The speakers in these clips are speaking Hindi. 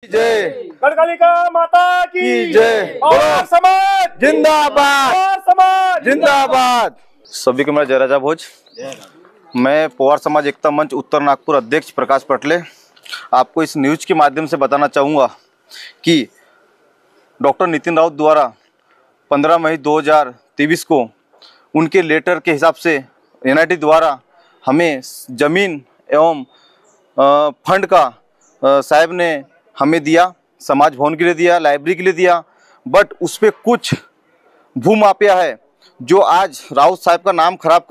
जय। गढ़कालिका माता की जय। पवार समाज जिंदाबाद, पवार समाज जिंदाबाद। सभी को मेरा जय राजा भोज। मैं पवार समाज एकता मंच उत्तर नागपुर अध्यक्ष प्रकाश पटले आपको इस न्यूज के माध्यम से बताना चाहूँगा कि डॉक्टर नितिन राउत द्वारा 15 मई 2023 को उनके लेटर के हिसाब से एनआईटी द्वारा हमें ज़मीन एवं फंड का साहब ने हमें दिया, समाज भवन के लिए दिया, लाइब्रेरी के लिए दिया। बट उस पर कुछ भूमाफिया है जो आज राउत साहब का नाम खराब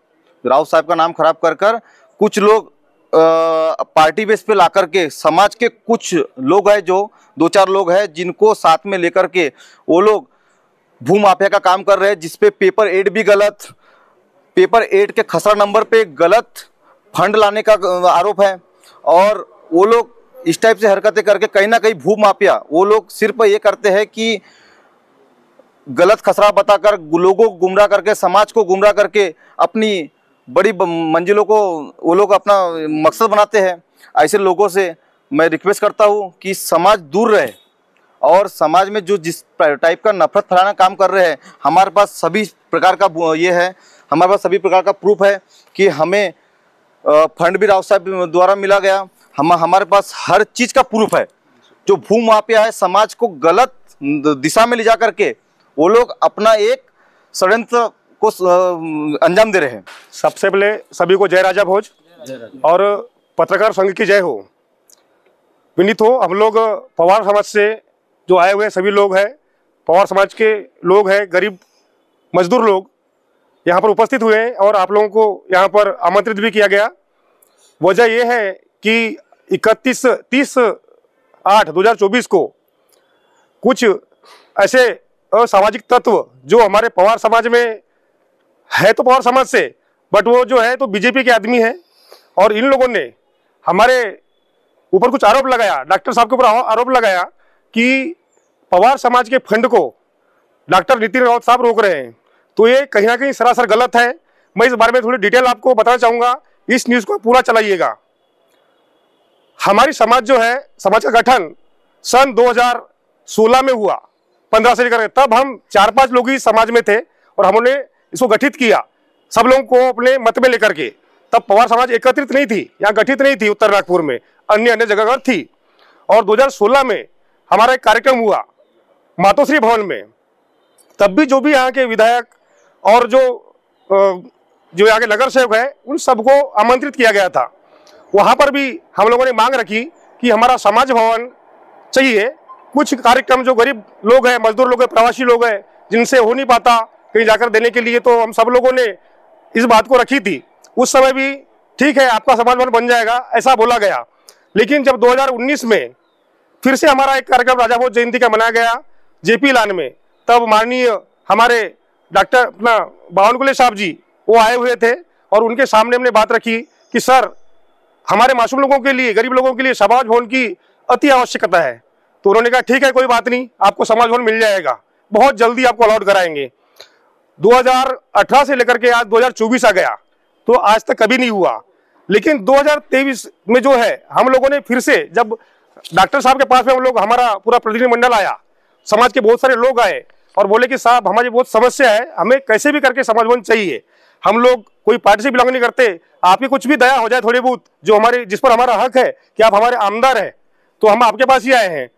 कर कर कुछ लोग पार्टी बेस पे ला करके समाज के कुछ लोग हैं, जो 2-4 लोग हैं जिनको साथ में लेकर के वो लोग भूमाफिया का काम कर रहे हैं, जिसपे पेपर 8 भी गलत, पेपर 8 के खसरा नंबर पे गलत फंड लाने का आरोप है। और वो लोग इस टाइप से हरकतें करके कहीं ना कहीं भूमाफिया वो लोग सिर्फ ये करते हैं कि गलत खसरा बताकर लोगों को गुमराह करके, समाज को गुमराह करके अपनी बड़ी मंजिलों को वो लोग अपना मकसद बनाते हैं। ऐसे लोगों से मैं रिक्वेस्ट करता हूँ कि समाज दूर रहे और समाज में जो जिस टाइप का नफरत फैलाना काम कर रहे हैं, हमारे पास सभी प्रकार का ये है, हमारे पास सभी प्रकार का प्रूफ है कि हमें फंड भी राउत साहब द्वारा मिला गया। हमारे पास हर चीज़ का प्रूफ है। जो भूमाफिया है समाज को गलत दिशा में ले जा करके वो लोग अपना एक षड्यंत्र को अंजाम दे रहे हैं। सबसे पहले सभी को जय राजा भोज और पत्रकार संघ की जय हो। विनीत हो, हम लोग पवार समाज से जो आए हुए सभी लोग हैं, पवार समाज के लोग हैं, गरीब मजदूर लोग यहाँ पर उपस्थित हुए हैं और आप लोगों को यहाँ पर आमंत्रित भी किया गया। वजह यह है कि 30/8/2024 को कुछ ऐसे असामाजिक तत्व जो हमारे पवार समाज में है, तो पवार समाज से, बट वो जो है तो बीजेपी के आदमी है, और इन लोगों ने हमारे ऊपर कुछ आरोप लगाया, डॉक्टर साहब के ऊपर आरोप लगाया कि पवार समाज के फंड को डॉक्टर नितिन राउत साहब रोक रहे हैं। तो ये कहीं ना कहीं सरासर गलत है। मैं इस बारे में थोड़ी डिटेल आपको बताना चाहूँगा, इस न्यूज़ को पूरा चलाइएगा। हमारी समाज जो है, समाज का गठन सन 2016 में हुआ, 15 से लेकर, तब हम 4-5 लोग ही समाज में थे और हमने इसको गठित किया, सब लोगों को अपने मत में लेकर के। तब पवार समाज एकत्रित नहीं थी, यहाँ गठित नहीं थी उत्तर नागपुर में, अन्य जगह थी। और 2016 में हमारा एक कार्यक्रम हुआ मातोश्री भवन में। तब भी जो भी यहाँ के विधायक और जो यहाँ के नगर सेवक है, उन सबको आमंत्रित किया गया था। वहाँ पर भी हम लोगों ने मांग रखी कि हमारा समाज भवन चाहिए। कुछ कार्यक्रम जो गरीब लोग हैं, मजदूर लोग हैं, प्रवासी लोग हैं, जिनसे हो नहीं पाता कहीं जाकर देने के लिए, तो हम सब लोगों ने इस बात को रखी थी। उस समय भी ठीक है, आपका समाज भवन बन जाएगा, ऐसा बोला गया। लेकिन जब 2019 में फिर से हमारा एक कार्यक्रम राजा भोज जयंती का मनाया गया जेपी लान में, तब माननीय हमारे डॉक्टर अपना बावनकुले साहब जी वो आए हुए थे और उनके सामने हमने बात रखी कि सर, हमारे मासूम लोगों के लिए, गरीब लोगों के लिए समाज भवन की अति आवश्यकता है। तो उन्होंने कहा ठीक है, कोई बात नहीं, आपको समाज भवन मिल जाएगा, बहुत जल्दी आपको अलॉट कराएंगे। 2018 से लेकर के आज 2024 आ गया, तो आज तक कभी नहीं हुआ। लेकिन 2023 में जो है, हम लोगों ने फिर से, जब डॉक्टर साहब के पास में हम लोग, हमारा पूरा प्रतिनिधिमंडल आया, समाज के बहुत सारे लोग आए और बोले कि साहब, हमारी बहुत समस्या है, हमें कैसे भी करके समाज भवन चाहिए। हम लोग कोई पार्टी से बिलोंग नहीं करते, आपकी कुछ भी दया हो जाए थोड़ी बहुत, जो हमारे, जिस पर हमारा हक है कि आप हमारे आमदार हैं, तो हम आपके पास ही आए हैं।